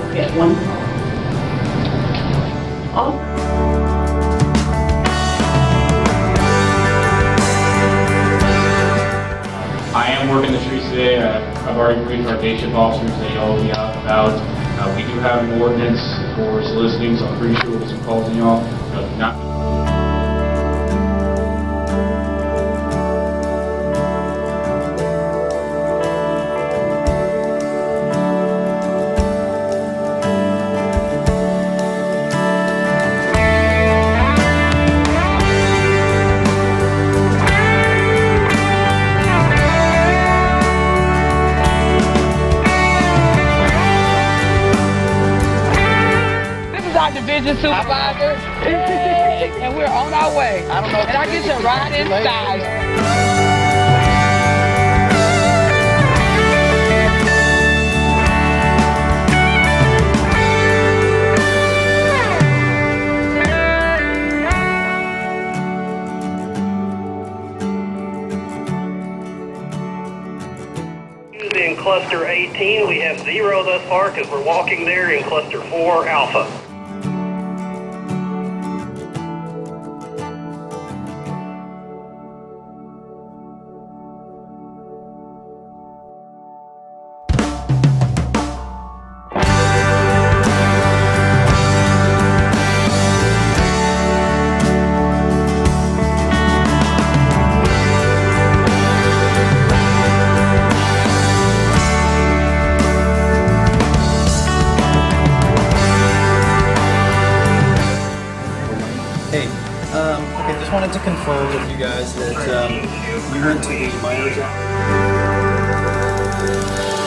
get one call. I am working the streets today. I've already briefed our day shift officers. They all be out and about. We do have an ordinance for soliciting, so I'm pretty sure we'll get some calls in y'all. Not our division supervisor, and we're on our way. I don't know. And I get to ride inside. In cluster 18, we have 0 thus far because we're walking there in cluster 4 alpha. Hey, okay, just wanted to confirm with you guys that you went to the minors.